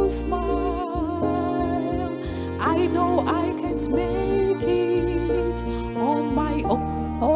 to smile. I know I can't make it on my own.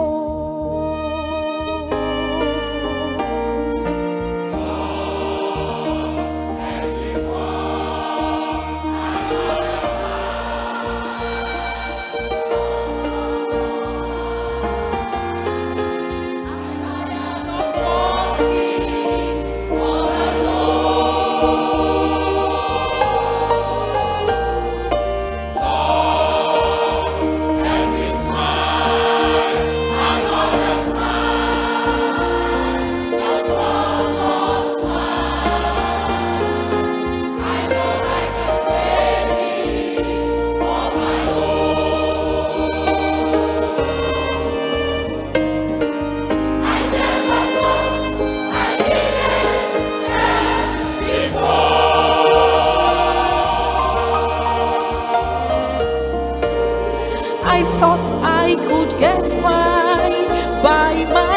I thought I could get by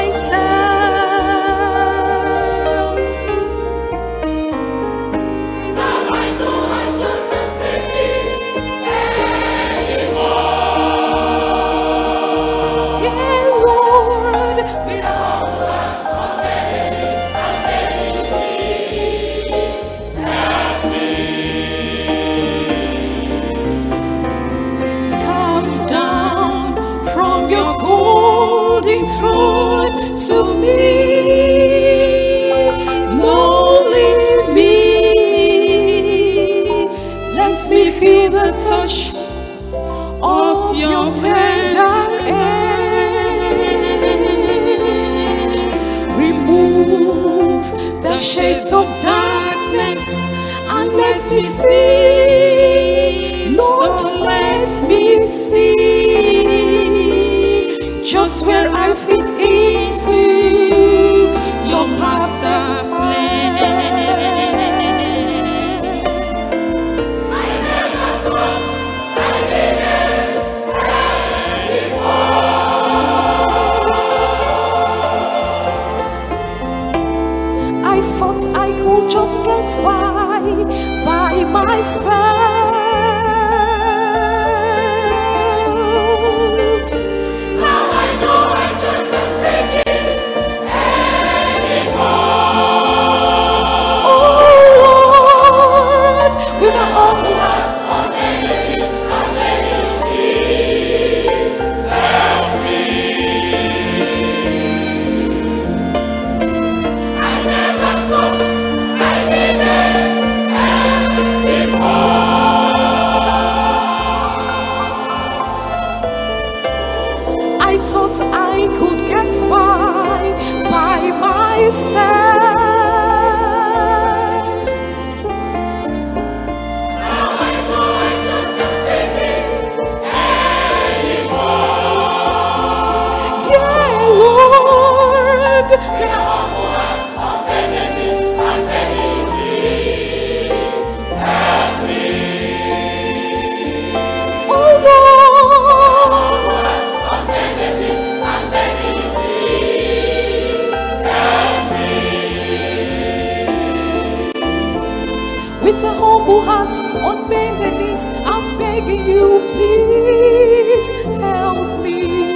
myself. Now I know I just can't take this anymore. Dear Lord, With all that's on my list, I'm begging you, please help me. come down from your golden throne to me. Lonely me, let me feel the touch of your tender hand. Remove the shades of darkness and let me see. Lord, let me see just where I fit into your master plan. I never thought I needed help before. I thought I could just get by myself. Now I know I just can't take it anymore. Oh Lord, with a humble heart, I'm begging you, please help me. I never thought I needed help before. I thought I could get by myself. Now I know I just can't take it anymore. Dear Lord, With a humble heart, I'm begging you, please help me. oh Lord, I'm begging you, please help me. with a humble heart on bended knees, I'm begging you, please help me.